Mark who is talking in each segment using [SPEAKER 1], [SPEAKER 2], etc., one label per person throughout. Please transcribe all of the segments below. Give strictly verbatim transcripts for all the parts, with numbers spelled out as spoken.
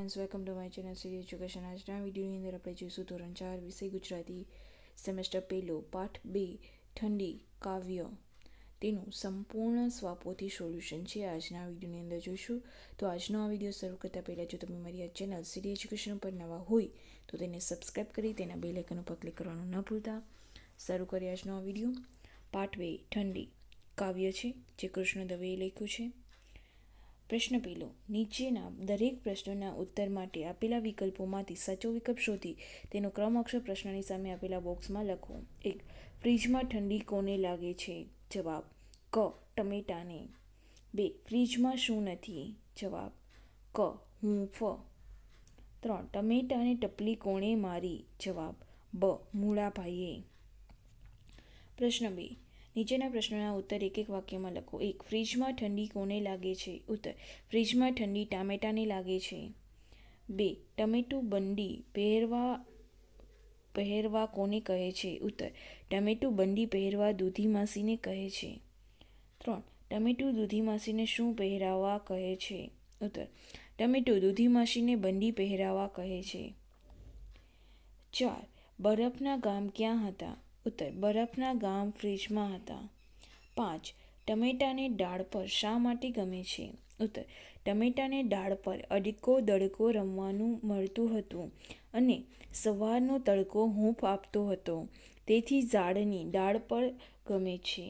[SPEAKER 1] Friends, welcome to my channel સીરી education. આજના વિડીયોની અંદર આપણે જોઈશું ધોરણ ચાર વિષય ગુજરાતી સેમેસ્ટર પહેલો પાઠ બે ઠંડી કાવ્ય તેનું સંપૂર્ણ સ્વાપોથી સોલ્યુશન છે. આજના વિડીયોની અંદર જોઈશું. તો આજનો આ વિડીયો શરૂ કરતાં પહેલાં જો તમે મારી આ ચેનલ સીરી એજ્યુકેશન ઉપર નવા હોય તો તેને સબસ્ક્રાઈબ કરી તેના બેલ આઇકન ઉપર ક્લિક કરવાનું ન ભૂલતા. શરૂ કરીએ આજનો આ વિડીયો. પાઠ બે ઠંડી કાવ્ય છે જે કૃષ્ણ દવેએ લખ્યું છે. પ્રશ્ન પહેલો, નીચેના દરેક પ્રશ્નોના ઉત્તર માટે આપેલા વિકલ્પોમાંથી સાચો વિકલ્પ શોધી તેનો ક્રમ અક્ષર પ્રશ્નની સામે આપેલા બોક્સમાં લખો. એક, ફ્રીજમાં ઠંડી કોને લાગે છે? જવાબ ક ટમેટાને. બે, ફ્રીજમાં શું નથી? જવાબ ક હૂંફ. ત્રણ, ટમેટાને ટપલી કોણે મારી? જવાબ બ મૂળાભાઈએ. પ્રશ્ન બે, નીચેના પ્રશ્નોના ઉત્તર એક એક વાક્યમાં લખો. એક, ફ્રીજમાં ઠંડી કોને લાગે છે? ઉત્તર, ફ્રીજમાં ઠંડી ટામેટાને લાગે છે. બે, ટમેટું બંડી પહેરવા પહેરવા કોને કહે છે? ઉત્તર, ટમેટું બંડી પહેરવા દૂધી માસીને કહે છે. ત્રણ, ટમેટું દૂધી માસીને શું પહેરાવવા કહે છે? ઉત્તર, ટમેટું દૂધી માસીને બંડી પહેરાવવા કહે છે. ચાર, બરફના ગામ ક્યાં હતા? ઉત્તર, બરફના ગામ ફ્રીજમાં હતા. પાંચ, ટમેટાને ડાળ પર શા માટે ગમે છે? ઉત્તર, ટમેટાને ડાળ પર અડકો દડકો રમવાનું મળતું હતું અને સવારનો તડકો હૂંફ આપતો હતો, તેથી ઝાડની ડાળ પર ગમે છે.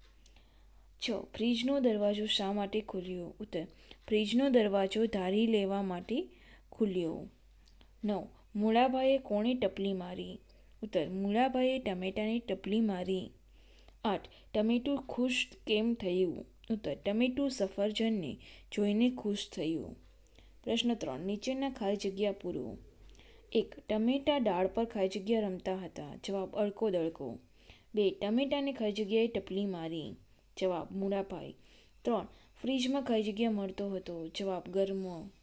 [SPEAKER 1] છ, ફ્રીજનો દરવાજો શા માટે ખુલ્યો? ઉત્તર, ફ્રીજનો દરવાજો ધારી લેવા માટે ખુલ્યો. નવ, મૂળાભાઈએ કોણે ટપલી મારી? ઉત્તર, મૂળાભાઈએ ટમેટાને ટપલી મારી. આઠ, ટમેટું ખુશ કેમ થયું? ઉત્તર, ટમેટું સફરજનને જોઈને ખુશ થયું. પ્રશ્ન ત્રણ, નીચેના ખાલી જગ્યા પૂરો. એક, ટમેટા ડાળ પર ખાલી જગ્યા રમતા હતા. જવાબ અડકો દડકો. બે, ટમેટાને ખાલી જગ્યાએ ટપલી મારી. જવાબ મૂળાભાઈ. ત્રણ, ફ્રીજમાં ખાલી જગ્યા મળતો હતો. જવાબ ગરમ.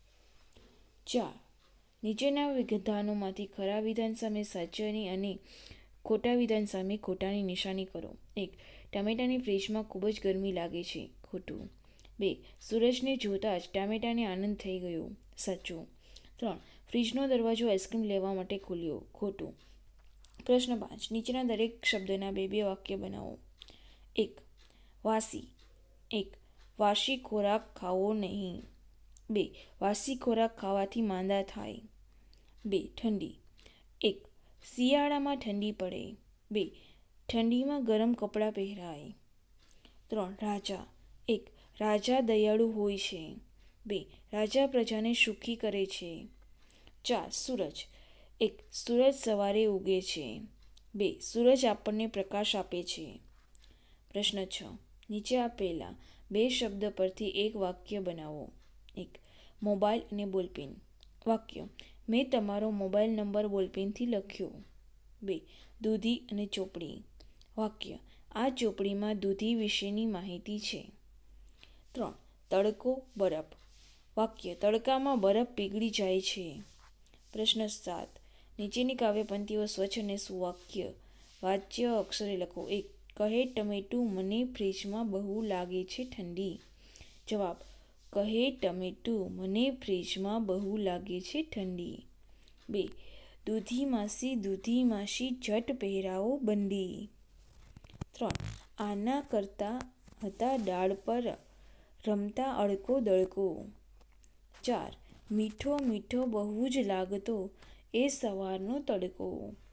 [SPEAKER 1] ચાર, નીચેના વિધાનોમાંથી ખરા વિધાન સામે સાચાની અને ખોટા વિધાન સામે ખોટાની નિશાની કરો. એક, ટામેટાની ફ્રીજમાં ખૂબ જ ગરમી લાગે છે. ખોટું. બે, સૂરજને જોતાં જ ટામેટાને આનંદ થઈ ગયો. સાચું. ત્રણ, ફ્રીજનો દરવાજો આઈસ્ક્રીમ લેવા માટે ખુલ્યો. ખોટું. પ્રશ્ન પાંચ, નીચેના દરેક શબ્દના બે બે વાક્ય બનાવો. એક, વાસી. એક, વાસી ખોરાક ખાવો નહીં. બે, વાસી ખોરાક ખાવાથી માંદા થાય. બે, ઠંડી. એક, શિયાળામાં ઠંડી પડે. બે, ઠંડીમાં ગરમ કપડાં પહેરાય. ત્રણ, રાજા. એક, રાજા દયાળુ હોય છે. બે, રાજા પ્રજાને સુખી કરે છે. ચાર, સૂરજ. એક, સૂરજ સવારે ઉગે છે. બે, સૂરજ આપણને પ્રકાશ આપે છે. પ્રશ્ન છ, નીચે આપેલા બે શબ્દ પરથી એક વાક્ય બનાવો. એક, મોબાઈલ અને બોલપેન. વાક્ય, મેં તમારો મોબાઈલ નંબર બોલપેનથી લખ્યો. બે, દૂધી અને ચોપડી. વાક્ય, આ ચોપડીમાં દૂધી વિશેની માહિતી છે. ત્રણ, તડકો બરફ. વાક્ય, તડકામાં બરફ પીગળી જાય છે. પ્રશ્ન સાત, નીચેની કાવ્ય પંક્તિઓ સ્વચ્છ અને સુવાક્ય વાચ્ય અક્ષરે લખો. એક, કહે ટમેટું મને ફ્રીજમાં બહુ લાગે છે ઠંડી. જવાબ, કહે ટમેટું મને ફ્રીજમાં બહુ લાગે છે ઠંડી. બે, દૂધી માસી દૂધી માસી ઝટ પહેરાવો બંડી. ત્રણ, આના કરતા હતા ડાળ પર રમતા અડકો દડકો. ચાર, મીઠો મીઠો બહુ જ લાગતો એ સવારનો તડકો.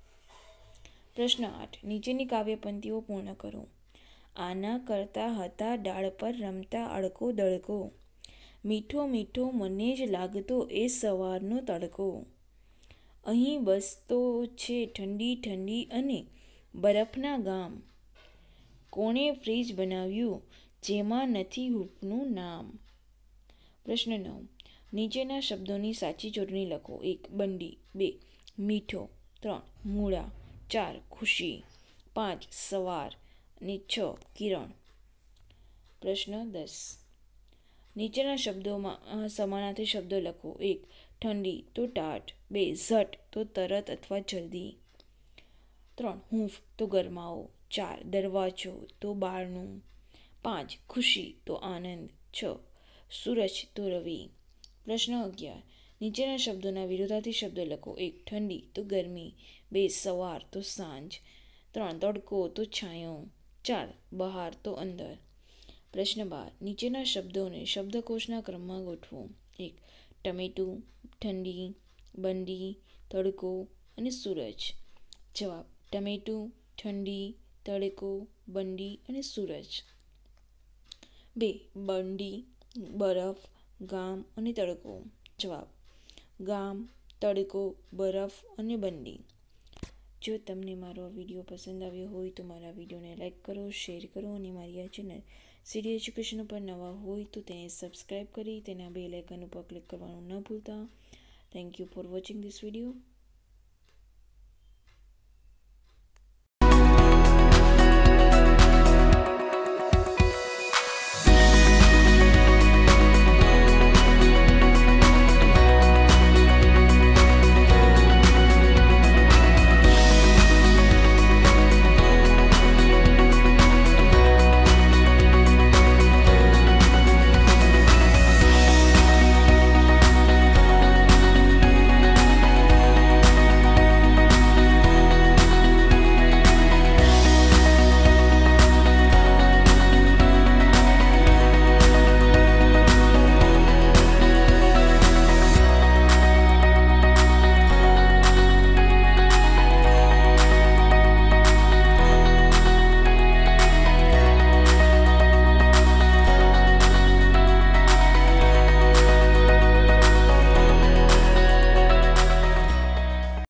[SPEAKER 1] પ્રશ્ન આઠ, નીચેની કાવ્ય પંક્તિઓ પૂર્ણ કરો. આના કરતા હતા ડાળ પર રમતા અડકો દડકો. મીઠો મીઠો મને જ લાગતો એ સવારનો તડકો. અહીં બસતો છે ઠંડી ઠંડી અને બરફના ગામ. કોણે ફ્રીજ બનાવ્યું જેમાં નથી હૂંફનું નામ? પ્રશ્ન નવ, નીચેના શબ્દોની સાચી જોડણી લખો. એક, બંડી. બે, મીઠો. ત્રણ, મૂળા. ચાર, ખુશી. પાંચ, સવાર અને છ, કિરણ. પ્રશ્ન દસ, નીચેના શબ્દોમાં સમાનાર્થી શબ્દો લખો. એક, ઠંડી તો ટાઢ. બે, ઝટ તો તરત અથવા જલ્દી. ત્રણ, હૂંફ તો ગરમાવો. ચાર, દરવાજો તો બારણું. પાંચ, ખુશી તો આનંદ. છ, સૂરજ તો રવિ. પ્રશ્ન અગિયાર, નીચેના શબ્દોના વિરોધાર્થી શબ્દો લખો. એક ઠંડી તો ગરમી, બે સવાર તો સાંજ, ત્રણ તડકો તો છાંયો, ચાર બહાર તો અંદર. પ્રશ્ન બાર. નીચેના શબ્દોને શબ્દકોશના ક્રમમાં ગોઠવો. એક ટમેટું, ઠંડી, બંડી, તડકો અને સૂરજ. જવાબ: ટમેટું, ઠંડી, તડકો, બંડી અને સૂરજ. બે બંડી, બરફ, ગામ અને તડકો. જવાબ: ગામ, તડકો, બરફ અને બંડી. જો તમને મારો આ વિડીયો પસંદ આવ્યો હોય તો મારા વિડીયોને લાઇક કરો, શેર કરો અને મારી આ ચેનલ સીડી એજ્યુકેશન ઉપર નવા હોય તો તેને સબસ્ક્રાઈબ કરી તેના બેલ આઇકન ઉપર ક્લિક કરવાનું ન ભૂલતા. Thank you for watching this video.